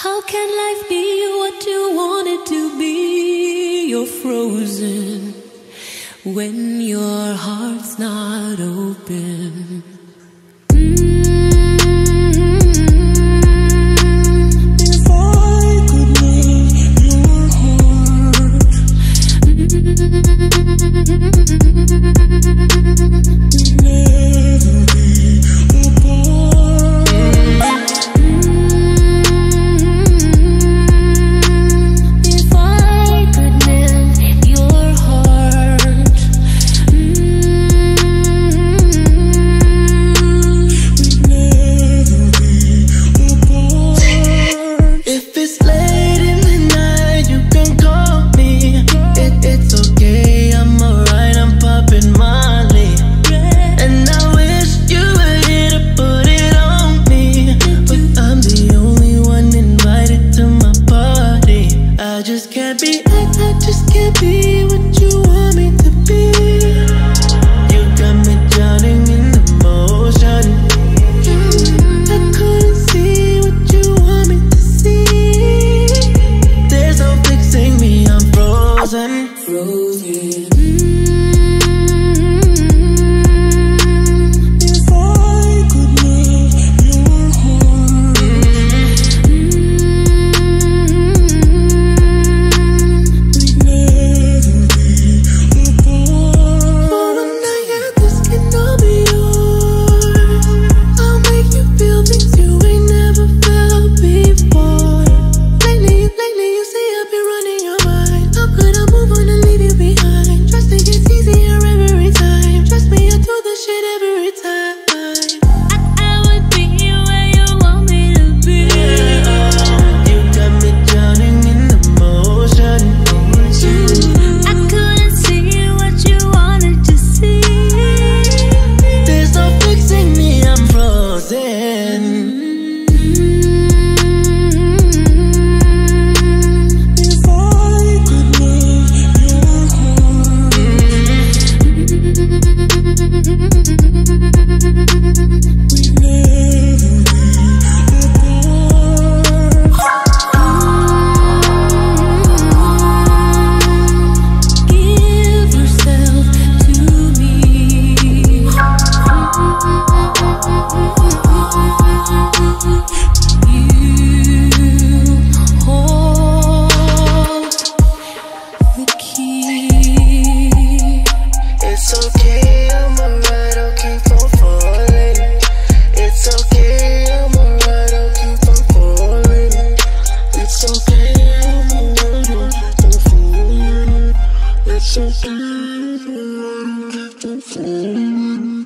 How can life be what you want it to be? You're frozen when your heart's not open. If I could melt your heart, we'd never be apart. If I could melt your heart, we'd never be apart. If it's late in the night, you can call me. It's okay, I'm alright, I'm popping Molly. And I wish you were here to put it on me, but I'm the only one invited to my party. I just can't be, I just can't be what you want me to be. You got me drowning in emotion. I couldn't see what you want me to see. There's no fixing me, I'm frozen. If I could melt your heart, we'd never be apart. For a night like this can all be yours. I'll make you feel things you ain't never felt before. Lately you say I've been running your mind. How could I move on and leave you behind? Trust it gets easier every time. Trust me, I do this shit every time. I would be where you want me to be. You got me drowning in emotion. I couldn't see what you wanted to see. There's no fixing me, I'm frozen. If I could melt your heart, we'd never be apart. Give yourself to me. You hold the key. It's okay, I'm alright, I'll keep on falling. It's okay, I'm alright, I'll keep on falling. It's okay, I'm alright, I'll keep on falling. It's okay, I'm alright, I'll keep on falling.